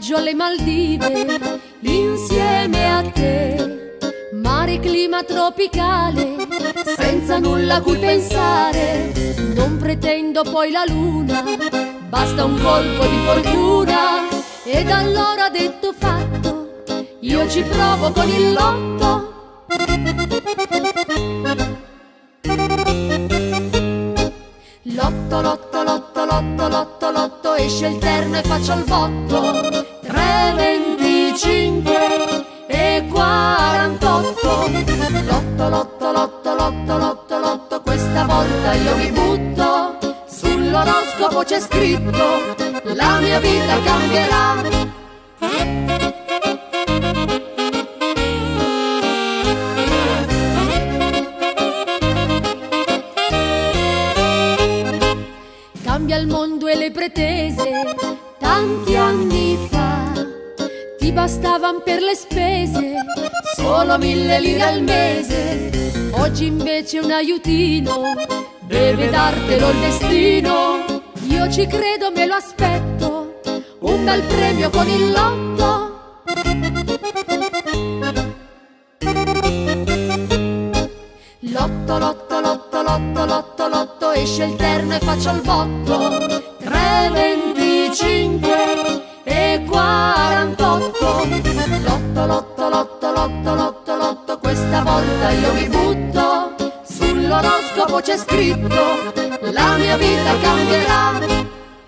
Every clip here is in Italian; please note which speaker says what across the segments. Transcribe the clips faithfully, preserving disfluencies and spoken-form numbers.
Speaker 1: viaggio alle Maldive insieme a te. Mare, clima tropicale, senza nulla a cui pensare. Non pretendo poi la luna, basta un colpo di fortuna. Ed allora detto fatto, io ci provo con il lotto. Lotto, lotto, lotto, lotto, lotto, lotto, esce il terno e faccio il botto. Tre, venticinque e quarantotto. Lotto, lotto, lotto, lotto, lotto, lotto, questa volta io mi butto. Sull'oroscopo c'è scritto, la mia vita cambierà. Cambia il mondo e le pretese, tanti anni fa ti bastavan per le spese solo mille lire al mese. Oggi invece un aiutino deve dartelo il destino. Io ci credo, me lo aspetto, un bel premio con il lotto. Lotto, lotto, lotto, lotto, lotto, lotto, esce il terno e faccio il botto. Tre, venticinque e quarantotto. Lotto, lotto, lotto, lotto, lotto, lotto, questa volta io mi butto. Sull'oroscopo c'è scritto, la mia vita cambierà.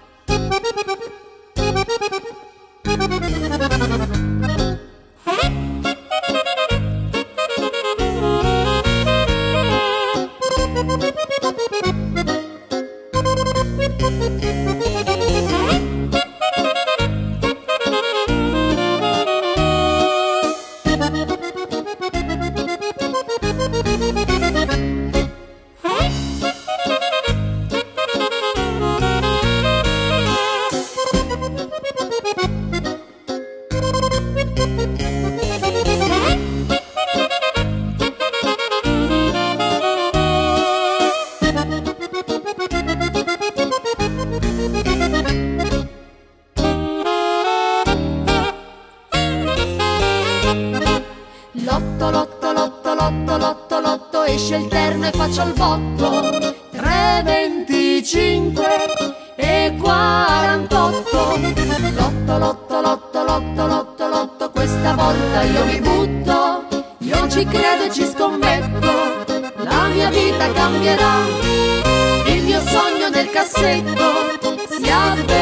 Speaker 1: Lotto, lotto, lotto, lotto, lotto, lotto, esce il terno e faccio il botto. Tre, venticinque e quarantotto. Lotto, lotto, lotto, lotto, lotto, lotto, questa volta io mi butto. Io ci credo e ci scommetto, la mia vita cambierà. Il mio sogno nel cassetto si avverrà.